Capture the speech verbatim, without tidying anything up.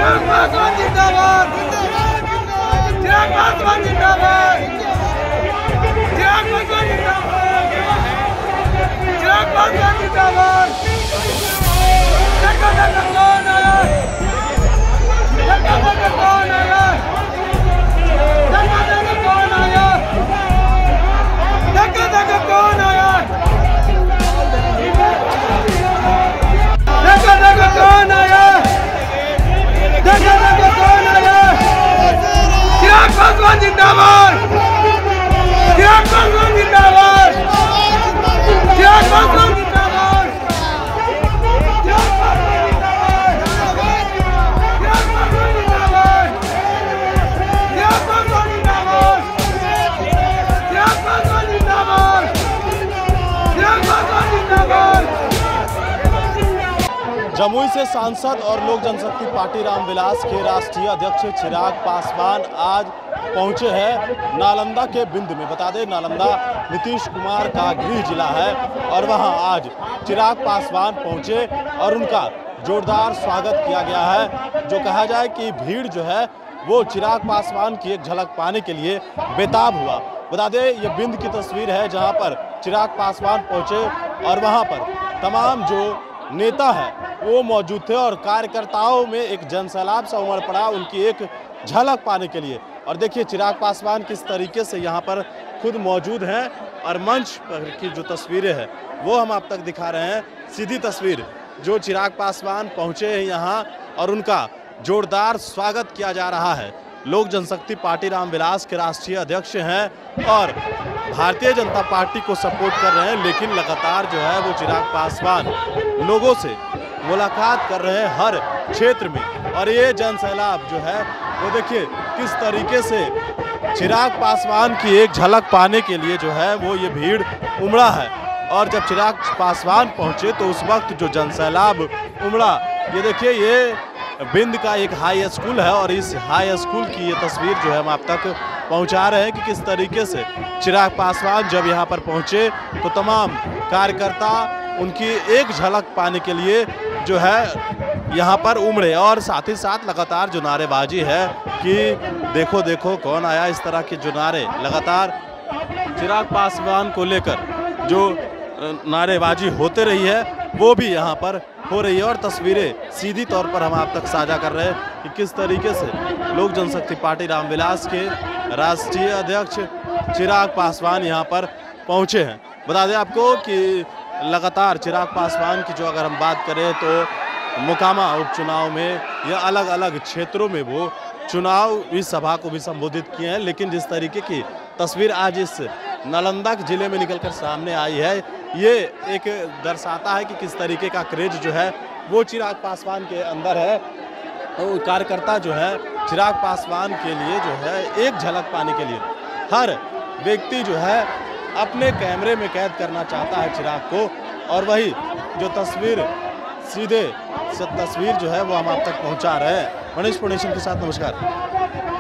चिराग पासवान जिंदाबाद, चिराग पासवान जिंदाबाद, चिराग पासवान जिंदाबाद, चिराग पासवान जिंदाबाद। देखो देखो कौन आया, देखो देखो कौन आया, देखो देखो कौन आया, देखो देखो कौन आया, देखो देखो कौन आया, देखो देखो कौन आया। चिराग पासवान जिंदाबाद, चिराग पासवान जिंदाबाद, चिराग पासवान जिंदाबाद, चिराग पासवान जिंदाबाद, चिराग पासवान जिंदाबाद, चिराग पासवान जिंदाबाद, चिराग पासवान जिंदाबाद, चिराग पासवान जिंदाबाद। जमुई से सांसद और लोक जनशक्ति पार्टी रामविलास के राष्ट्रीय अध्यक्ष चिराग पासवान आज पहुंचे हैं नालंदा के बिंद में। बता दें नालंदा नीतीश कुमार का गृह जिला है और वहां आज चिराग पासवान पहुंचे और उनका जोरदार स्वागत किया गया है। जो कहा जाए कि भीड़ जो है वो चिराग पासवान की एक झलक पाने के लिए बेताब हुआ। बता दें ये बिंद की तस्वीर है जहां पर चिराग पासवान पहुंचे और वहां पर तमाम जो नेता है वो मौजूद थे और कार्यकर्ताओं में एक जनसैलाब सा उमड़ पड़ा उनकी एक झलक पाने के लिए। और देखिए चिराग पासवान किस तरीके से यहाँ पर खुद मौजूद हैं और मंच पर की जो तस्वीरें हैं वो हम आप तक दिखा रहे हैं। सीधी तस्वीर जो चिराग पासवान पहुँचे हैं यहाँ और उनका जोरदार स्वागत किया जा रहा है। लोक जनशक्ति पार्टी रामविलास के राष्ट्रीय अध्यक्ष हैं और भारतीय जनता पार्टी को सपोर्ट कर रहे हैं, लेकिन लगातार जो है वो चिराग पासवान लोगों से मुलाकात कर रहे हैं हर क्षेत्र में। और ये जनसैलाब जो है वो देखिए किस तरीके से चिराग पासवान की एक झलक पाने के लिए जो है वो ये भीड़ उमड़ा है। और जब चिराग पासवान पहुंचे तो उस वक्त जो जनसैलाब उमड़ा, ये देखिए ये बिंद का एक हाई स्कूल है और इस हाई स्कूल की ये तस्वीर जो है हम आप तक पहुंचा रहे हैं कि किस तरीके से चिराग पासवान जब यहां पर पहुंचे तो तमाम कार्यकर्ता उनकी एक झलक पाने के लिए जो है यहां पर उमड़े। और साथ ही साथ लगातार जो नारेबाजी है कि देखो देखो कौन आया, इस तरह के जो नारे लगातार चिराग पासवान को लेकर जो नारेबाजी होते रही है वो भी यहाँ पर हो रही है। और तस्वीरें सीधी तौर पर हम आप तक साझा कर रहे हैं कि किस तरीके से लोक जनशक्ति पार्टी रामविलास के राष्ट्रीय अध्यक्ष चिराग पासवान यहाँ पर पहुँचे हैं। बता दें आपको कि लगातार चिराग पासवान की जो अगर हम बात करें तो मोकामा उपचुनाव में या अलग अलग क्षेत्रों में वो चुनावी सभा को भी संबोधित किए हैं, लेकिन जिस तरीके की तस्वीर आज इस नालंदा जिले में निकलकर सामने आई है ये एक दर्शाता है कि किस तरीके का क्रेज जो है वो चिराग पासवान के अंदर है। तो कार्यकर्ता जो है चिराग पासवान के लिए जो है एक झलक पाने के लिए हर व्यक्ति जो है अपने कैमरे में कैद करना चाहता है चिराग को। और वही जो तस्वीर सीधे तस्वीर जो है वो हम आप तक पहुंचा रहे हैं। मनीष पुणेशन के साथ नमस्कार।